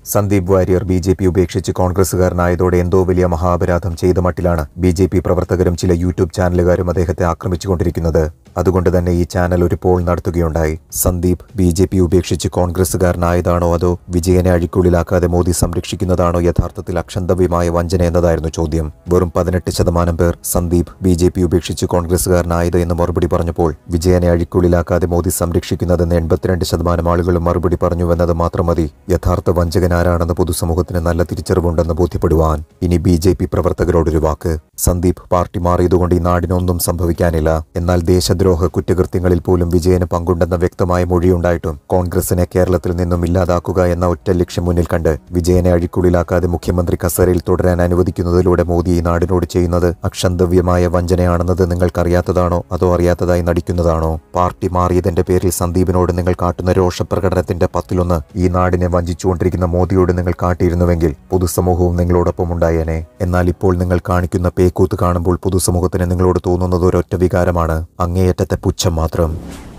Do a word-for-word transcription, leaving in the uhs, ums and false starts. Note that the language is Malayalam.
Sandeep Warrier B J P ഉപേക്ഷിച്ച് കോൺഗ്രസുകാരനായതോടെ എന്തോ വലിയ മഹാപരാധം ചെയ്ത മട്ടിലാണ് ബി ജെ പി പ്രവർത്തകരും ചില യൂട്യൂബ് ചാനലുകാരും അദ്ദേഹത്തെ ആക്രമിച്ചുകൊണ്ടിരിക്കുന്നത്. അതുകൊണ്ട് തന്നെ ഈ ചാനൽ ഒരു പോൾ നടത്തുകയുണ്ടായി. സന്ദീപ് ബി ജെ പി ഉപേക്ഷിച്ച് കോൺഗ്രസുകാരനായതാണോ അതോ വിജയനെ അഴിക്കുള്ളിലാക്കാതെ മോദി സംരക്ഷിക്കുന്നതാണോ യഥാർത്ഥത്തിൽ അക്ഷന്തവ്യമായ വഞ്ചന എന്നതായിരുന്നു ചോദ്യം. വെറും പതിനെട്ട് ശതമാനം പേർ സന്ദീപ് ബി ജെ പി ഉപേക്ഷിച്ച് കോൺഗ്രസുകാരനായത് എന്ന് മറുപടി പറഞ്ഞപ്പോൾ വിജയനെ അഴിക്കുള്ളിലാക്കാതെ മോദി സംരക്ഷിക്കുന്നതെന്ന് എൺപത്തിരണ്ട് ശതമാനം ആളുകളും മറുപടി പറഞ്ഞുവെന്നത് മാത്രം മതി യഥാർത്ഥ വഞ്ചകൻ ആരാണെന്ന് പൊതുസമൂഹത്തിന് നല്ല തിരിച്ചറിവുണ്ടെന്ന് ബോധ്യപ്പെടുവാൻ. ഇനി ബി ജെ പി പ്രവർത്തകരോടൊരു വാക്ക്. സന്ദീപ് പാർട്ടി മാറിയതുകൊണ്ട് ഈ നാടിനൊന്നും സംഭവിക്കാനില്ല. എന്നാൽ ദേശദ്രോഹ കുറ്റകൃത്യങ്ങളിൽ പോലും വിജയന് പങ്കുണ്ടെന്ന വ്യക്തമായ മൊഴിയുണ്ടായിട്ടും കോൺഗ്രസിനെ കേരളത്തിൽ നിന്നും ഇല്ലാതാക്കുക എന്ന ഒറ്റ ലക്ഷ്യം മുന്നിൽ കണ്ട് വിജയനെ അഴിക്കുള്ളിലാക്കാതെ മുഖ്യമന്ത്രി കസേരയിൽ തുടരാൻ അനുവദിക്കുന്നതിലൂടെ മോദി ഈ നാടിനോട് ചെയ്യുന്നത് അക്ഷന്തവ്യമായ വഞ്ചനയാണെന്നത് നിങ്ങൾക്കറിയാത്തതാണോ അതോ അറിയാത്തതായി നടിക്കുന്നതാണോ? പാർട്ടി മാറിയതിന്റെ പേരിൽ സന്ദീപിനോട് നിങ്ങൾ കാട്ടുന്ന രോഷപ്രകടനത്തിന്റെ പത്തിലൊന്ന് ഈ നാടിനെ വഞ്ചിച്ചുകൊണ്ടിരിക്കുന്ന മോദിയോട് നിങ്ങൾ കാട്ടിയിരുന്നുവെങ്കിൽ പൊതുസമൂഹവും നിങ്ങളോടൊപ്പം ഉണ്ടായേനെ. എന്നാൽ ഇപ്പോൾ നിങ്ങൾ കാണിക്കുന്ന പേക്കൂത്ത് കാണുമ്പോൾ പൊതുസമൂഹത്തിന് നിങ്ങളോട് തോന്നുന്നത് ഒരൊറ്റ വികാരമാണ്, അങ്ങേയറ്റത്തെ പുച്ഛം മാത്രം.